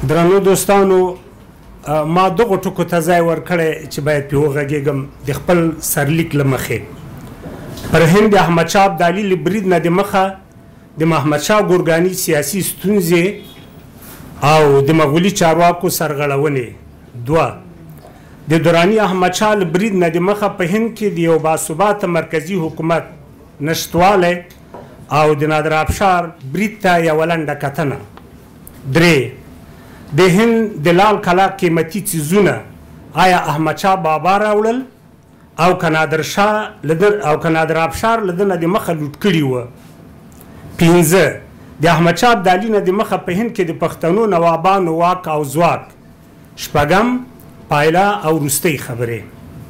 درنو دوستانو ما دغه ټکو ته ځای ورکړی چې باید پې وغږېږم د خپل سرلیک له مخې پر هند د احمدشاه ابدالي له برید نه د مخه د محمدشاه ګورګاني سیاسي ستونزې او د مغولي چارواکو سرغړونې دوه د دراني احمدشاه له برید نه د مخه په هند کې د یو باثباته مرکزي حکومت نشتوالی او د نادر افشار برید ته یوه لنډه کتنه درې د هند د لال کلا قیمتي څیزونه آیا احمدشاه بابا راوړل او که نادر افشار له ده نه د مخه لوټ کړي وه پنځه د احمدشاه ابدالي نه د مخه په هند کې د پښتنو نوابانو واک او ځواک شپږم پایله او وروستۍ خبرې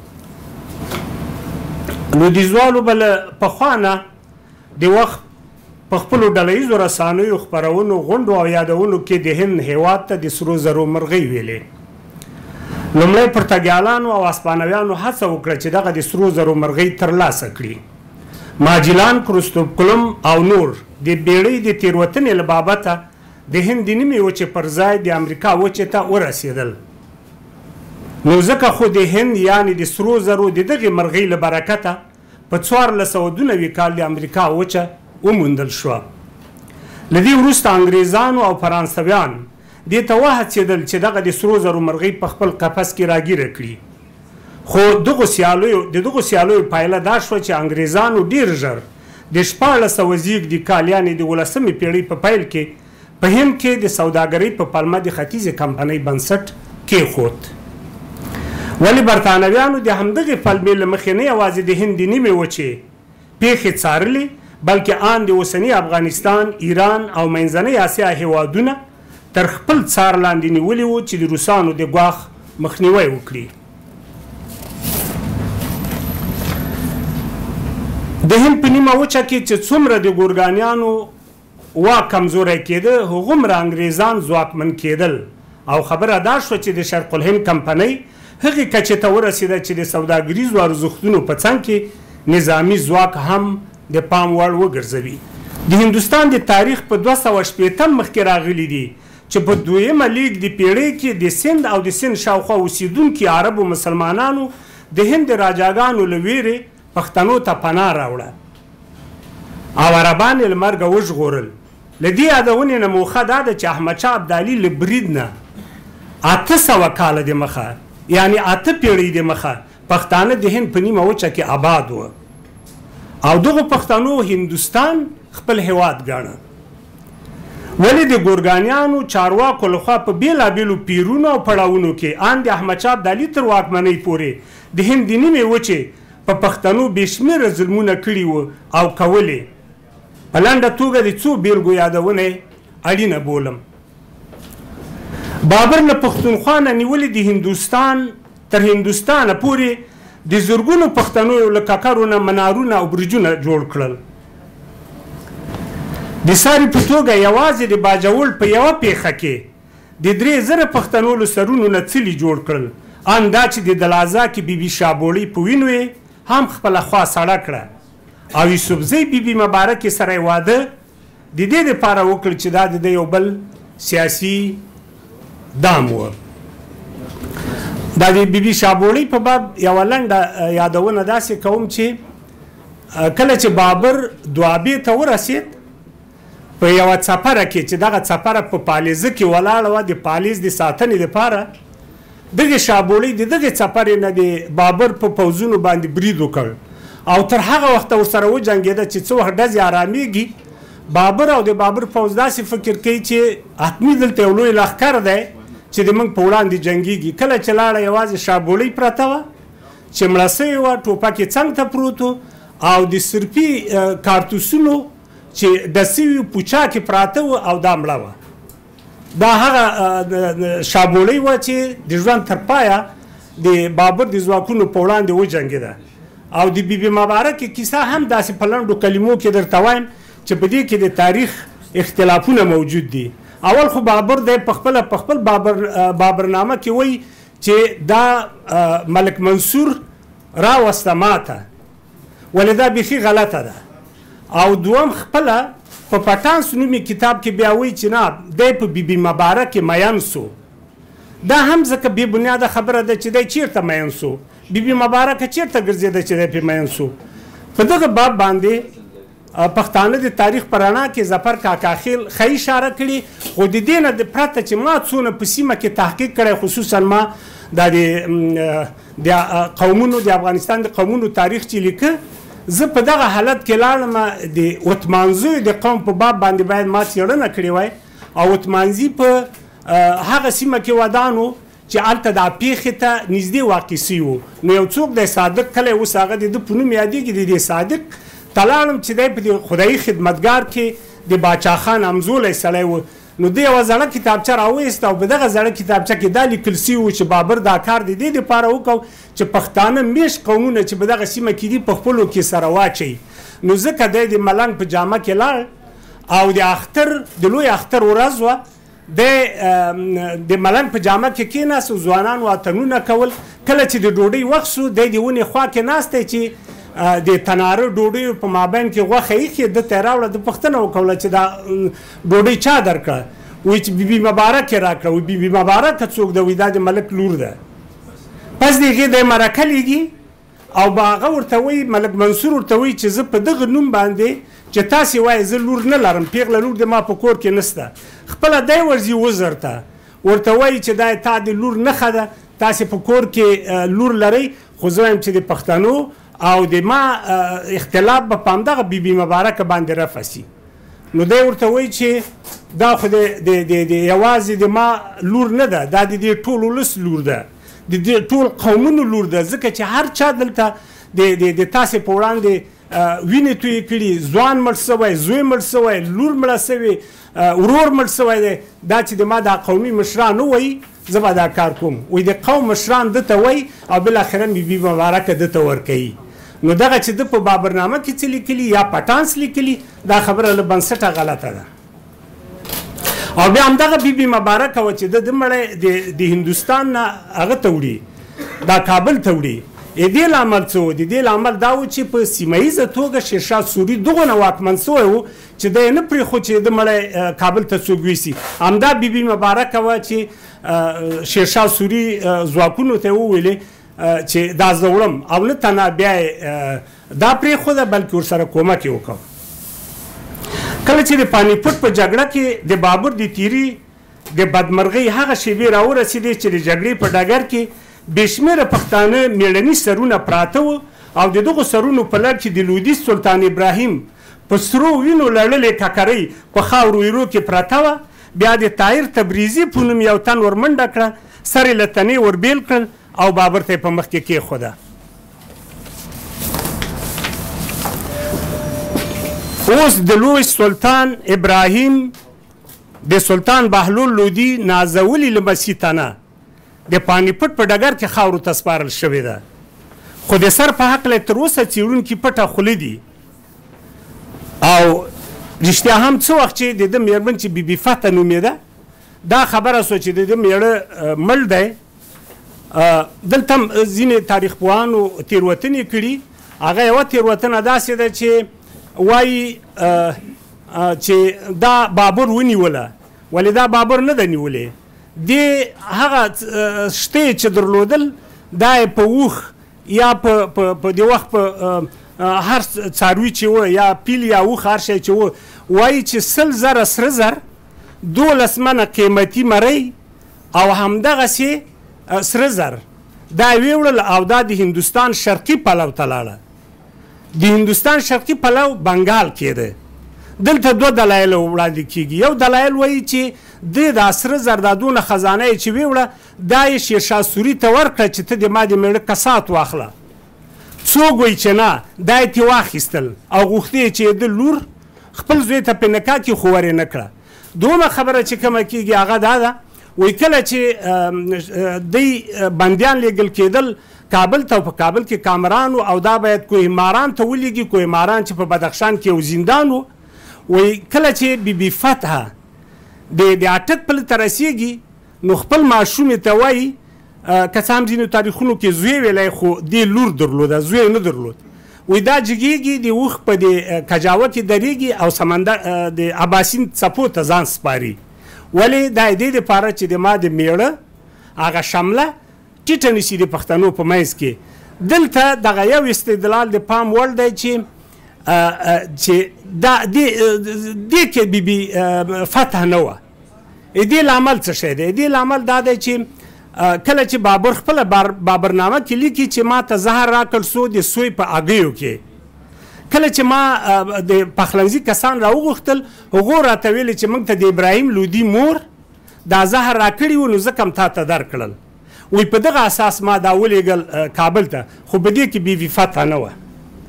لویدیځوالو به له پخوا نه د وخت په خپلو ډله ییزو رسانیو خپرونو غونډو او یادونو کې د هند هیواد ته د سرو زرو مرغۍ ویلې لومړی پرتګالانو او هسپانویانو هڅه وکړه چې دغه د سرو زرو مرغۍ ترلاسه کړي ماجلان کروستوف کلم او نور د بیړۍ د تېروتنې له بابته د هند د نیمې وچې پر ځای د امریکا وچې ته ورسېدل نو ځکه خو د هند یعنې د سرو زرو د دغې مرغۍ له برکته په 1492 کال د امریکا وچه وموندل شوه له دې وروسته انګریزانو او فرانسویان دې ته وهڅېدل چې دغه د سرو زرو مرغۍ په خپل قفس کې راګیره کړي خو د دغو سیالیو پایله دا شوه چې انګریزانو ډېر ژر د 1400 زیږدي کال یعنې د 18مې پېړۍ په پیل کې په هند کې د سوداګرۍ په پلمه د ختیځې کمپنۍ بنسټ کېښود ولې برتانویانو د همدغې پلمې له مخې نه یوازې د هند د نیمې وچې پیښې څارلې بلکې آن د اوسني افغانستان ایران او منځنۍ اسیا هیوادونه تر خپل څار لاندې نیولي وو چې د روسانو د ګواښ مخنیوی وکړي د هند په نیمه وچه کې چې څومره د ګورګانیانو واک کمزوری کېده هغومره انګریزان ځواکمن کېدل او خبره دا شوه چې د شرق الهند کمپنۍ هغې کچې ته ورسېده چې د سوداګریزو ارزښتونو په څنګ کې نظامي ځواک هم د پام وړ وګرځوي د هندوستان د تاریخ په 2شپېتم مخکې راغلی دي چې په دویمه لیګ د پیړۍ کې د سند او د سند شاوخوا اوسېدونکي عربو مسلمانانو د هند د راجاګانو له ویرې پښتنو ته پناه راوړه او عربان یې له مرګه وژغورل له دې یادونې نه موخه دا ده چې احمدشاه ابدالي له برید نه 800 کاله د مخه یعنې 8 پیړۍ د مخه پښتانه د هند په نیمه وچه کې آباد وه او دغه پښتنو هندوستان خپل هیواد ګاڼه ولې د ګورګانیانو چارواکو لخوا په بېلابېلو پیرونو او پړاوونو کې ان د احمدشاه ابدالي تر واکمنۍ پورې د هند د نیمې وچې په پښتنو بې شمېره ظلمونه کړي وو او کولې په لنډه توګه د څو بېلګو یادونه اړینه بولم بابر له پښتونخوا نه نیولې د هندوستان تر هندوستانه پورې د زرګونو پښتنو له ککرو نه منارونه او برجونه جوړ کړل د ساري په توګه یوازې د باجوړ په یوه پیښه کې د 3000 پښتنو له سرونو نه څلي جوړ کړل ان دا چې د دلازا کې بیبي شابوړۍ په وینو یې هم خپله خوا سړه کړه او یوسفزۍ بیبي مبارکې سره یې واده د دې دپاره وکړ چې دا د یو بل سیاسي دام و دا د بیبي شابوړۍ په باب یوه لنډه یادونه داسې کوم چې کله چې بابر دوابې ته ورسېد په یوه څپره کې چې دغه څپره په پالیزه کې ولاړه وه د پالیز د ساتنې دپاره دغې شابوړۍ د دغې څپرې نه د بابر په پوځونو باندې برید وکړ او تر هغه وخته ورسره وجنګېده چې څه وخت ډزې ارامېږي بابر او د بابر پوځ داسې فکر کوي چې حتمي دلته یو لوی لښکر دی چې د موږ په وړاندې جنګېږي کله چې لاړه یوازې شابوړۍ پرته وه چې مړه سوې وه ټوپک یې څنګ ته پروت او د سرپي کارتوسونو چې ډسې وي پوچاکې پراته وه او دا مړه وه دا هغه شابوړۍ وه چې د ژوند تر پایه د بابر د ځواکونو په وړاندې وجنګېده او د بیبي مبارکې کیسه هم داسې په لنډو کلمو کې درته وایم چې په دې کې د تاریخ اختلافونه موجود دي اول خو بابر دی په خپل بابرنامه کې وایي چې دا ملک منصور راوسته ماته ولې دا بیخي غلطه ده او دوم خپله په پټانس نومي کتاب کې بیا وایي چې نه دی په بیبي مبارکې مین سو. دا هم ځکه بې بنیاده خبره ده چې دی چیرته مین سو، بیبي مبارکه چیرته ګرځېده چې دی پرې مین سو. په دغه باب باندې پښتانه د تاریخ په رڼا کې ظفر کاکاخیل ښه اشاره کړي، خو د دې نه پرته چې ما څونه په سیمه کې تحقیق کړی، خصوصا ما دا د قومونو د افغانستان د قومونو تاریخ چې لیکه، زه په دغه حالت کې لاړم د عثمانزیو د قوم په باب باندې باید ما څېړنه کړې وای، او عثمانزي په هغه سیمه کې ودان و چې هلته دا پیښې ته نږدې واقع سوي وو. نو یو څوک دی صادق کلی، اوس هغه د ده په نوم یادېږي، د دې صادق ته لاړم چې دی په دې خدایي خدمتګار کې د باچا خان همزولی سړی و. نو دی یوه زړه کتابچه راویسته او په دغه زړه کتابچه کې دا لیکل سوي و چې بابر دا کار د دې دپاره وکړو چې پښتانه میشت قومونه چې په دغه سیمه کې دي په خپلو کې سره واچوي. نو ځکه دی د ملنګ په جامه کې لاړ او د اختر د لوی اختر ورځ وه، د ملنګ په جامه کې کېناست، ځوانانو اتڼونه کول. کله چې د ډوډۍ وخت سو، دی د ونې خوا کې ناستی چې د تناره ډوډۍ په مابین کې غوښه ایښې، ده ته یې راوړه. ده پوښتنه وکوله چې دا ډوډۍ چا درکړه؟ وایي چې بیبي مبارک یې راکړه. وایي بیبي مبارکه څوک ده؟ وایي دا د ملک لور ده. پس د هغې دی مرکه لیږي او هغه ورته وایي، ملک منصور ورته وایي چې زه په دغه نوم باندې چې تاسې وایي زه لور نه لرم، پیغله لور د ما په کور کې نشته، خپله دی ورځي وزر ته ورته وایي چې دا تا د لور نښه ده، تاسې په کور کې لور لرئ، خو زه وایم چې د پښتنو او د ما اختلاف به په همدغه بیبي مبارکه باندې رفع سي. نو دی ورته وایي چې دا خو د یوازې د ما لور نه ده، دا د دې ټول ولس لور ده، د دې ټول قومونو لور ده، ځکه چې هر چا دلته د تاسې په وړاندې وینې تویې کړي، ځوان مړ سوی، زوی مړ سوی، لور مړه سوې، ورور مړ سوی دی. دا چې د ما دا قومي مشران ووایي زه به دا کار کوم. وایي د قوم مشران ده ته وایي او بالاخره بیبي مبارکه ده ته ورکوي. نو دغه چې ده په بابرنامه کې څه لیکلي یا پټانس لیکلي، دا خبره له بنسټه غلطه ده. او بیا همدغه بیبي مبارکه وه چې ده مړی د هندوستان نه هغه ته وړي، دا کابل ته وړي. د دې لامل څه و؟ د دې لامل دا و چې په سیمه ییزه توګه شیرشاه سوري دغونه واکمن سوی و چې دی یې نه پرېښود چې د مړی کابل ته څوک ویسي. همدا بیبي مبارکه وه چې شیرشاه سوري ځواکونو ته یې وویلې چې دا زه وړم، او نه تنها بیا یې دا پرېښوده بلکې ورسره کومک یې وکړ. کله چې د پاني پت په جګړه کې د بابر د تیري د بدمرغۍ هغه شیبې راورسېدې چې د جګړې په ډګر کې بې شمېره پښتانه مېړني سرونه پراته وو، او د دغو سرونو په لړ کې د لویدیځ سلطان ابراهیم په سرو وینو لړلې ککرۍ په خاورو ایرو کې پرته وه. بیا د طاهر تبریزي په نوم یو تن ورمنډه کړه، سر یې له تنې وربېل کړل او بابر ته یې په مخ کې کېښوده. اوس د لوی سلطان ابراهیم د سلطان بهلول لودي نازولي لمسي تنه د پاني پت په ډګر کې خاورو ته سپارل شوې ده، خو د سر په هکله تر اوسه څېړونکي پټه خوله دي. او رښتیا هم څه وخت چې د ده مېرمن چې بیبي فتح نومېده، دا خبره سوه چې د ده مېړه مړ دی. دلته هم ځینې تاریخ پوهانو تېروتنې کړي. هغه یوه تېروتنه داسې ده چې وایي چې دا بابر ونیوله، ولې دا بابر نه ده نیولې. د هغه شته چې درلودل دا یې په اوښ یا په د وخت په هر څاروي چې و یا پیل یا اوښ هر شی چې و، وایي چې 100 زره سره زر، 12 منه قیمتي مرۍ او همدغسې سره زر دا یې ویوړل او دا د هندوستان شرقي پلو ته لاړه. د هندوستان شرقي پلو بنګال کې ده. دلته 2 دلایل وړاندې کېږي. یو دلایل وایي چې د سره زر دا دونه خزانه یې چې ویوړه دا یې شیرشاه سوري ته ورکړه چې ته د ما د مېړه کسات واخله. څوک وایي چې نه، دا یې ترې واخیستل او غوښتې چې د لور خپل زوی ته په نکاح کې خو ورې نه کړه. دومره خبره چې کومه کېږي هغه دا ده، وایي کله چې دی بندیان لیږل کېدل کابل ته، په کابل کې کامران او دا باید کوهماران ته ولیږي. کوهماران چې په بدخشان کې یو زندان و. وایي کله چې بیبي فتحه د اټک پل ته رسېږي نو خپل ماشومې ته وایي، که څه هم ځینو تاریخونو کې زوی ویلی خو دې لور درلوده، زوی نه درلود. وی دا جګیږي د اوښ په د کجاوه کې درېږي او سمندر د اباسین څپو ته ځان سپاري. ولې دا د دې دپاره چې د ما د میړه هغه شمله ټیټه نیسي د پښتنو په منځ کې. دلته دغه یو استدلال د پام وړ دی چې دا دې کې بیبي فتح نه وه. دې لامل څه شی دی؟ دې لامل دا دی چې کله چې بابر خپله بابرنامه کې لیکي چې ما ته زهر راکړل سو د سوی په اګیو کې. کله چې ما د پخلنځي کسان راوغوښتل هغو راته ویلې چې موږ ته د ابراهیم لودي مور دا زهر راکړي وو نو ځکه هم تا ته درکړل. وی په دغه اساس ما دا ولیږل کابل ته، خو په دې کې بیبي فتح نه وه.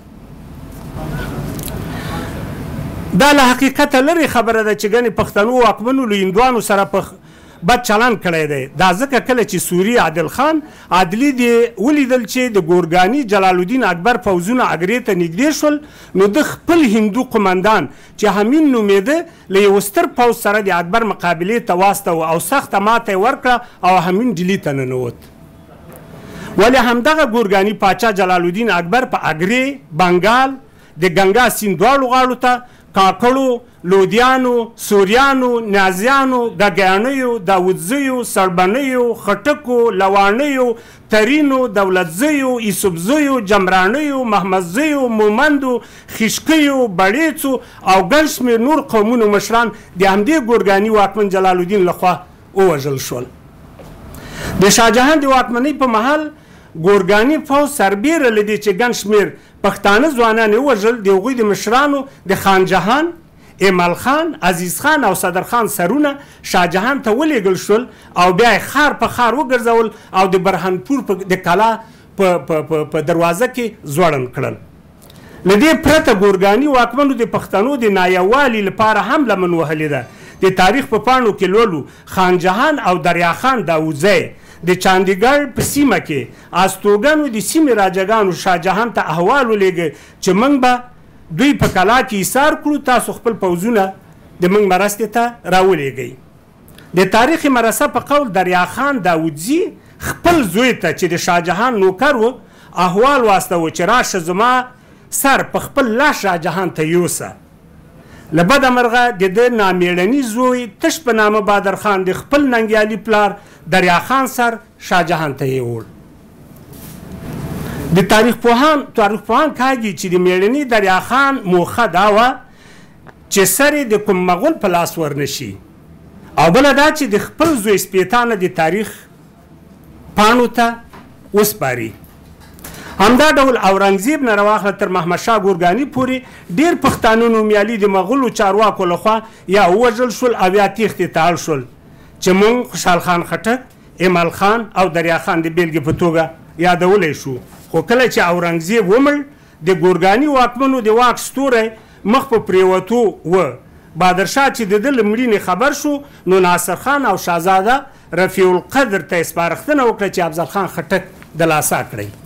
دا له حقیقته لرې خبره ده چې ګنې پښتنو واکمنو له هندوانو سره په بد چلند کړی دی. دا ځکه کله چې سوري عادل خان عادلي دې ولیدل چې د ګورګاني جلال الدین اکبر پوځونه اګرې ته نږدې شول نو د خپل هندو قمندان چې همین نومېده له یو ستر پوځ سره د اکبر مقابلې ته واستوه او سخته ماته یې ورکړه او همین ډیلي ته ننوت. ولې همدغه ګورګاني پاچا جلال الدین اکبر په اګرې بنګال د ګنګا سیند دواړو غاړو ته کاکړو، لودیانو، سوریانو، نازیانو، ګګیانیو، داودزیو، سړبنیو، خټکو، لوانیو، ترینو، دولتزیو، یوسفزیو، جمرانیو، محمدزیو، مومندو، خشکیو، بړیڅو او ګڼ شمېر نور قومونو مشران د همدې ګورګاني واکمن جلال الدین لخوا ووژل شول. د شاهجهان د واکمنۍ په مهال ګورګاني پوځ سربیره له دې چې ګڼ شمېر پښتانه ځوانان یې ووژل، د هغوی د مشرانو د خان جهان، ایمل خان، عزیز خان او صدر خان سرونه شاهجهان ته ولېږل شول او بیا یې ښار په ښار وګرځول او د برهانپور د کلا په دروازه کې ځوړند کړل. له دې پرته ګورګاني واکمنو د پښتنو د نایوالي لپاره هم لمن وهلې ده. د تاریخ په پاڼو کې لولو خان جهان او دریاخان داوودزی د چاندیګر په سیمه کې استوګنو د سیمې راجګانو شاهجهان ته احوال ولېږه چې موږ به دوی په کلا کې ایثار کړو، تاسو خپل پوځونه د موږ مرستې ته راولېږئ. د تاریخ مرسه په قول دریاخان داودزي خپل زوی ته چې د شاهجهان نوکر و احوال واستوه چې راشه زما سر په خپل لاس شاهجهان ته یوسه. له بده مرغه د ده نامیړني زوی تش په نامه بادر خان د خپل ننګیالي پلار دریاخان سر شاهجهان ته یې وړ. د تاریخ پوهان کاږي چې د میړني دریاخان موخه دا وه چې سر یې د کوم مغول په لاس ورنشي او بله دا چې د خپل زوی سپیتانه د تاریخ پاڼو ته وسپاري. همدا ډول اورنګزیب نه راواخله تر محمدشاه ګورګاني پورې ډېر پښتانه نومیالي د مغولو چارواکو لخوا یا ووژل شول او یا تیښتې ته اړ شول چې موږ خوشحال خان خټک، ایمل خان او دریاخان د بیلګې په توګه یادولی شو. خو کله چې اورنګزیب ومړ د ګورګاني واکمنو د واک ستوری مخ په پریوتو و. بادرشاه چې د ده له مړینې خبر شو نو ناصر خان او شهزاده رفیع القدر ته یې سپارښتنه وکړه چې افضل خان خټک د لاسا کړئ.